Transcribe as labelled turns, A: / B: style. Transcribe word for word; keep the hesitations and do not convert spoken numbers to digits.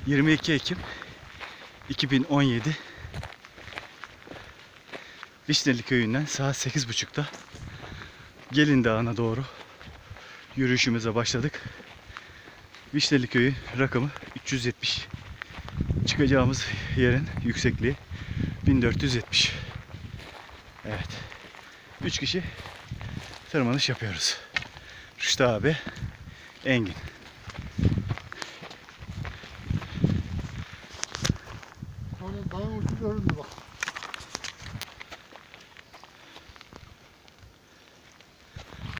A: yirmi iki Ekim iki bin on yedi Vişneli Köyü'nden saat sekiz buçukta Gelin Dağı'na doğru yürüyüşümüze başladık. Vişneli Köyü rakamı üç yüz yetmiş. Çıkacağımız yerin yüksekliği bin dört yüz yetmiş. Evet. üç kişi tırmanış yapıyoruz. Rüştü abi, Engin.
B: Hani dağın ucu göründü bak.